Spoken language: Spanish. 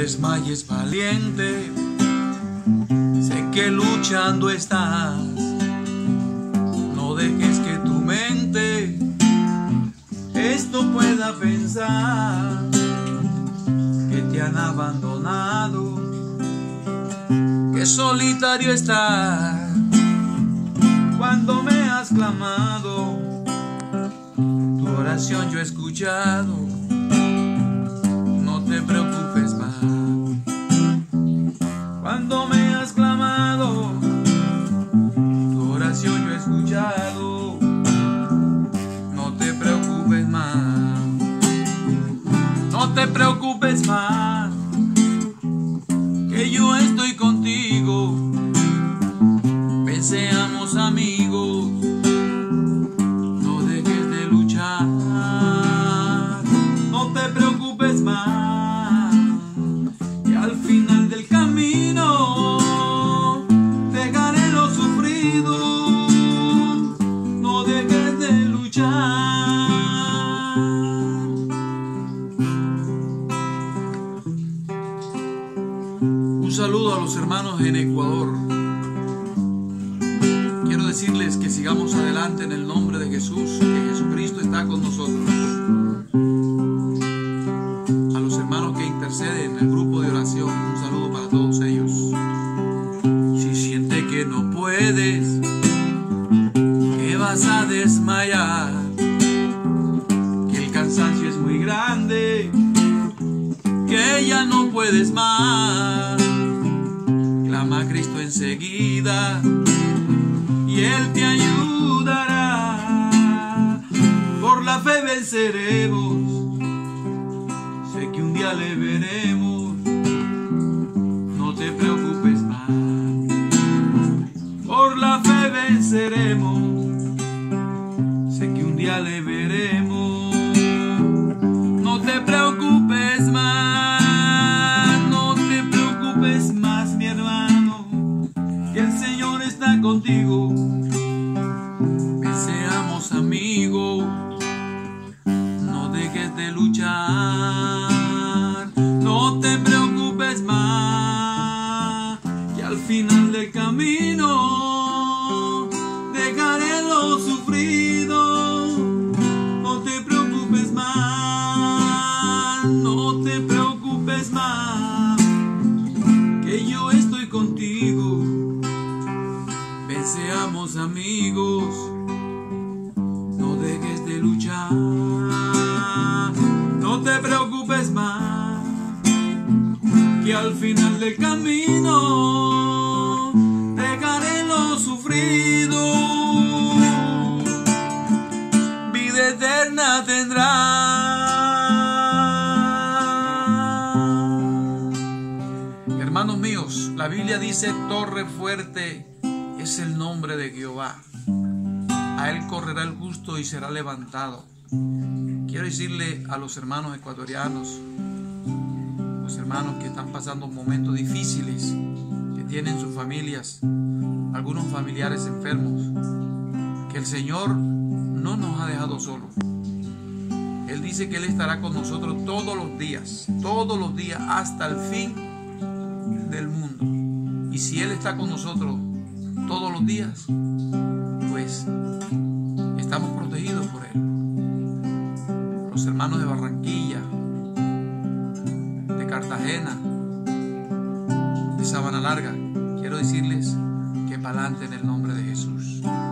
desmayes, valiente, sé que luchando estás. No dejes que tu mente esto pueda pensar que te han abandonado, que solitario estás. Cuando me has clamado, tu oración yo he escuchado. No te preocupes más. Cuando me has clamado, tu oración yo he escuchado. No te preocupes más. No te preocupes más, que yo estoy contigo. Ven, seamos amigos. No dejes de luchar. No te preocupes más, que al final del camino dejaré lo sufrido. No dejes de luchar. Un saludo a los hermanos en Ecuador. Quiero decirles que sigamos adelante en el nombre de Jesús, que Jesucristo está con nosotros. A los hermanos que interceden en el grupo de oración, un saludo para todos ellos. Si sientes que no puedes, que vas a desmayar, que el cansancio es muy grande, que ya no puedes más, clama a Cristo enseguida y Él te ayudará. Por la fe venceremos, sé que un día le veremos. No te preocupes más. Por la fe venceremos, sé que un día le veremos. No te preocupes más. No te preocupes más, mi hermano, que el Señor está contigo. Ven, seamos amigos. No dejes de luchar. No te preocupes más, que al final del camino dejaré lo sufrido. No te preocupes más. No te preocupes más, que yo estoy contigo. Ven, seamos amigos. No dejes de luchar. No te preocupes más, que al final del camino dejaré lo sufrido. Vida eterna tendrá. Hermanos míos, la Biblia dice: torre fuerte es el nombre de Jehová. A él correrá el justo y será levantado. Quiero decirle a los hermanos ecuatorianos, los hermanos que están pasando momentos difíciles, que tienen sus familias, algunos familiares enfermos, que el Señor no nos ha dejado solos. Él dice que Él estará con nosotros todos los días hasta el fin del mundo. Y si Él está con nosotros todos los días, pues estamos protegidos por Él. Los hermanos de Barranquilla, de Cartagena, de Sabana Larga, quiero decirles que para adelante en el nombre de Jesús.